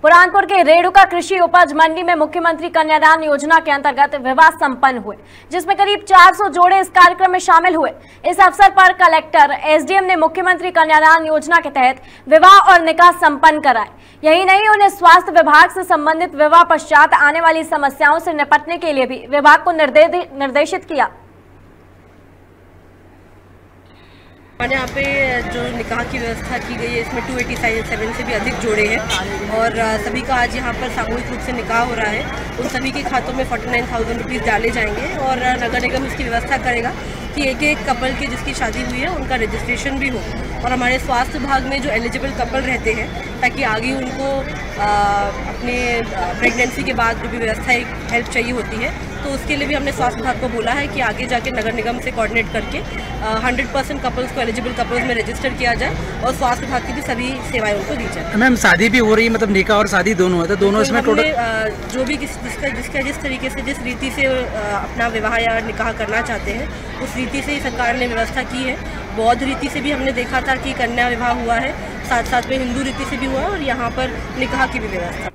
बुरहानपुर के रेणुका कृषि उपज मंडी में मुख्यमंत्री कन्यादान योजना के अंतर्गत विवाह संपन्न हुए, जिसमें करीब 400 जोड़े इस कार्यक्रम में शामिल हुए। इस अवसर पर कलेक्टर, एसडीएम ने मुख्यमंत्री कन्यादान योजना के तहत विवाह और निकाह संपन्न कराए। यही नहीं, उन्हें स्वास्थ्य विभाग से संबंधित विवाह पश्चात आने वाली समस्याओं से निपटने के लिए भी विभाग को निर्देशित किया। हमारे यहाँ पे जो निकाह की व्यवस्था की गई है, इसमें 287 से भी अधिक जोड़े हैं और सभी का आज यहाँ पर सामूहिक रूप से निकाह हो रहा है। उन सभी के खातों में 49,000 रुपीज़ डाले जाएंगे और नगर निगम इसकी व्यवस्था करेगा कि एक एक कपल की जिसकी शादी हुई है उनका रजिस्ट्रेशन भी हो। और हमारे स्वास्थ्य विभाग में जो एलिजिबल कपल रहते हैं, ताकि आगे उनको अपने प्रेगनेंसी के बाद जो भी व्यवस्था हेल्प चाहिए होती है, तो उसके लिए भी हमने स्वास्थ्य विभाग को बोला है कि आगे जाके नगर निगम से कोऑर्डिनेट करके 100% कपल्स को एलिजिबल कपल्स में रजिस्टर किया जाए और स्वास्थ्य विभाग की भी सभी सेवाएं उनको दी जाए। मैम, शादी भी हो रही है, मतलब निकाह और शादी दोनों है, तो दोनों इसमें टोटल जो भी जिसका जिस तरीके से जिस रीति से अपना विवाह या निकाह करना चाहते हैं, उस रीति से ही सरकार ने व्यवस्था की है। बौद्ध रीति से भी हमने देखा था कि कन्या विवाह हुआ है, साथ साथ में हिंदू रीति से भी हुआ है और यहाँ पर निकाह की भी व्यवस्था।